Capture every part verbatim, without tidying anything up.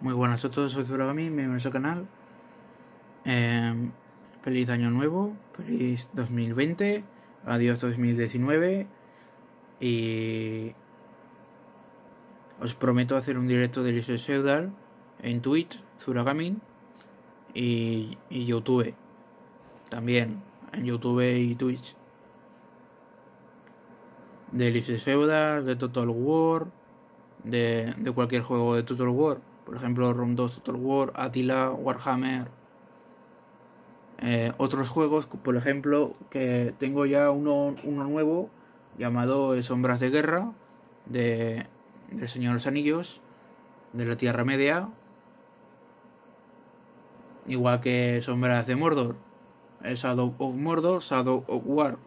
Muy buenas a todos, soy Zuragami, bienvenidos al canal. Eh, feliz año nuevo, feliz dos mil veinte, adiós dos mil diecinueve y os prometo hacer un directo de Elysium Feudal en Twitch, Zuragami y, y YouTube, también en YouTube y Twitch. De Elysium Feudal, de Total War, de, de cualquier juego de Total War. Por ejemplo, ROM dos Total War, Attila, Warhammer. Eh, otros juegos, por ejemplo, que tengo ya uno, uno nuevo llamado Sombras de Guerra, de, del Señor de los Anillos, de la Tierra Media. Igual que Sombras de Mordor, el Shadow of Mordor, Shadow of War.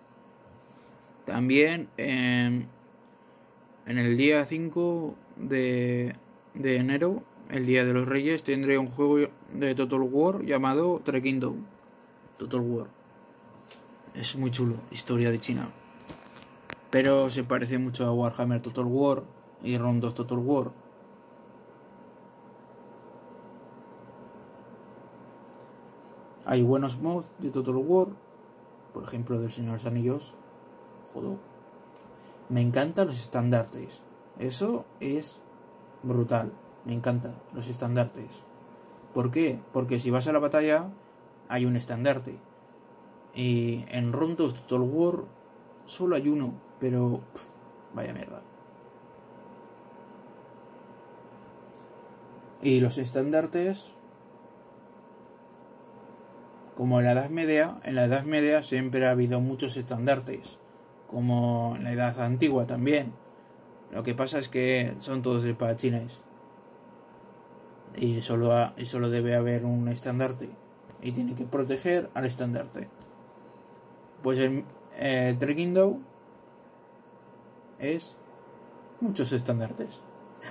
También eh, en el día cinco de, de enero, el Día de los Reyes, tendré un juego de Total War llamado The Kingdom. Total War. Es muy chulo, historia de China. Pero se parece mucho a Warhammer Total War y ROM dos Total War. Hay buenos mods de Total War, por ejemplo del Señor de los Anillos. Joder. Me encantan los estandartes. Eso es brutal. Me encantan los estandartes. ¿Por qué? Porque si vas a la batalla hay un estandarte. Y en ROM dos Total War solo hay uno. Pero pff, vaya mierda. Y los estandartes, como en la Edad Media, en la Edad Media siempre ha habido muchos estandartes, como en la Edad Antigua también. Lo que pasa es que son todos espadachines y solo, ha, y solo debe haber un estandarte y tiene que proteger al estandarte. Pues el, el The Kingdom es muchos estandartes.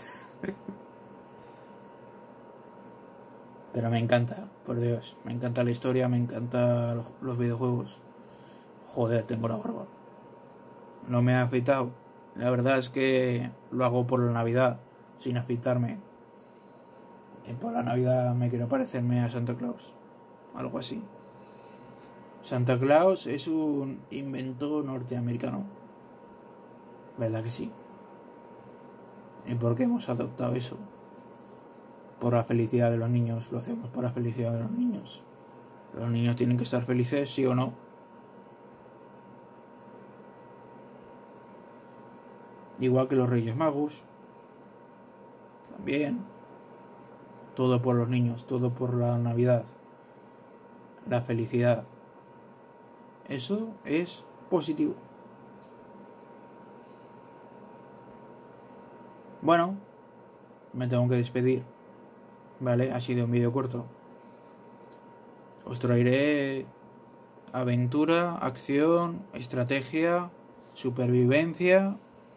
Pero me encanta, por Dios, me encanta la historia, me encanta los, los videojuegos. Joder, tengo la barba. No me he afeitado. La verdad es que lo hago por la Navidad, sin afeitarme. Y por la Navidad me quiero parecerme a Santa Claus, algo así. Santa Claus es un invento norteamericano, ¿verdad que sí? ¿Y por qué hemos adoptado eso? Por la felicidad de los niños, lo hacemos por la felicidad de los niños. Los niños tienen que estar felices, sí o no. Igual que los Reyes Magos. También. Todo por los niños, todo por la Navidad. La felicidad. Eso es positivo. Bueno, me tengo que despedir. Vale, ha sido un vídeo corto. Os traeré aventura, acción, estrategia, supervivencia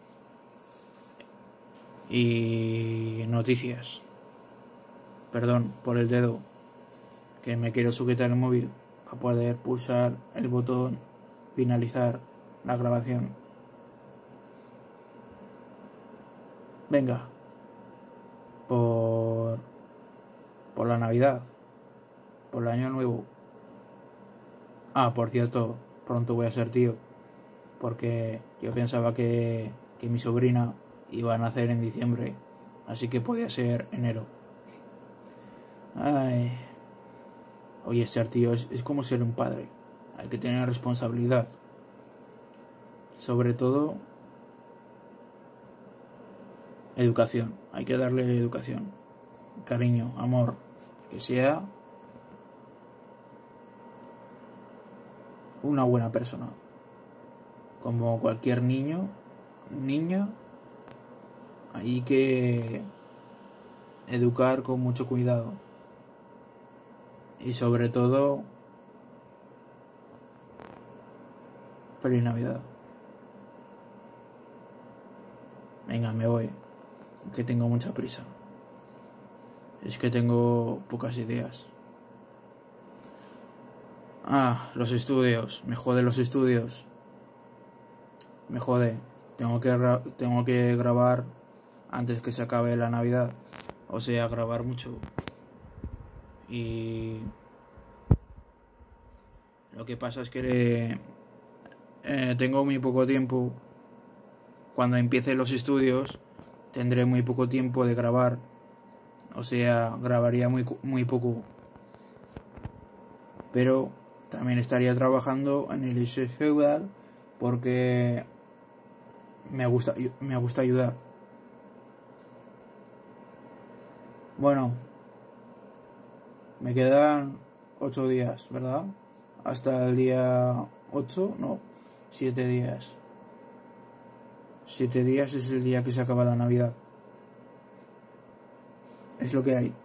y noticias. Perdón por el dedo, que me quiero sujetar el móvil para poder pulsar el botón finalizar la grabación. Venga, por por la Navidad, por el Año Nuevo. Ah, por cierto, pronto voy a ser tío, porque yo pensaba que, que mi sobrina iba a nacer en diciembre, así que podía ser enero. Ay. Oye, ser tío es, es como ser un padre. Hay que tener responsabilidad. Sobre todo, educación. Hay que darle educación, cariño, amor. Que sea una buena persona. Como cualquier niño, niña, hay que educar con mucho cuidado. Y sobre todo, feliz Navidad. Venga, me voy, que tengo mucha prisa. Es que tengo pocas ideas. Ah, los estudios. Me jode los estudios. Me jode. Tengo que, tengo que grabar antes que se acabe la Navidad. o sea, grabar mucho. Y lo que pasa es que eh, tengo muy poco tiempo. Cuando empiece los estudios tendré muy poco tiempo de grabar, o sea, grabaría muy, muy poco. Pero también estaría trabajando en el ciudad porque me gusta, me gusta ayudar. Bueno, me quedan ocho días, ¿verdad? Hasta el día ocho, no, siete días. Siete días es el día que se acaba la Navidad. Es lo que hay.